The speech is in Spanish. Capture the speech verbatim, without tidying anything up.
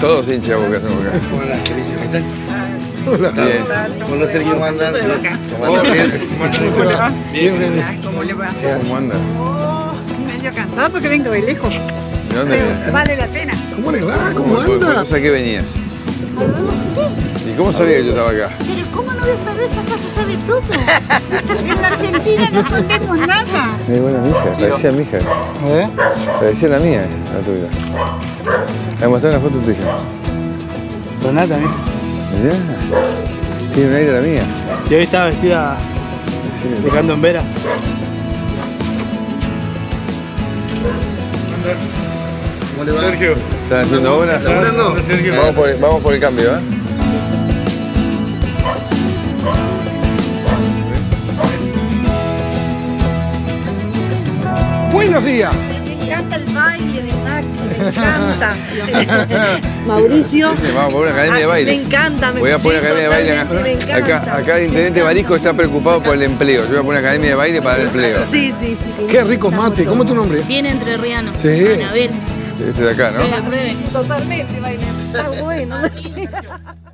Todos hinchas de Boca somos acá. Hola, queridísimo, ¿qué tal? Hola. Bien. Hola, Sergio, ¿cómo andan? ¿Cómo andan? Bien, bien. ¿Cómo le va? ¿Cómo andan? Oh, medio cansado porque vengo de lejos. ¿De dónde Pero vienes? vale la pena. ¿Cómo le va? ¿Cómo ¿Por, por anda? cosa que venías? ¿Y cómo sabía que yo estaba acá? Pero ¿cómo no voy a saber? Esa casa sabe todo. En la Argentina no sabemos nada. Es buena mi hija, parecía mi hija. ¿Eh? Parecía la mía, la tuya. Me mostré una foto tuya. Donata, mira. Mirá, tiene un aire a la mía. Y hoy estaba vestida Sí. de candombera. ¿Cómo le va? Sergio. ¿Están haciendo obras? Hola, Sergio. Vamos por, el, vamos por el cambio, ¿eh? Buenos días. Me encanta el baile de Maxi. Me encanta. Mauricio. Sí, vamos por una academia de Ah, baile. Me encanta. Me Voy a poner sí, academia de baile acá. totalmente, me encanta. Acá, acá el intendente Barisco está preocupado por el empleo. Yo voy a poner academia de baile para el empleo. Sí, sí, sí. Qué ricos mate. ¿Cómo es tu nombre? Bien entrerriano. Sí. Anabel. Este de acá, ¿no? Sí, aprueben. Sí, totalmente baile. Está bueno.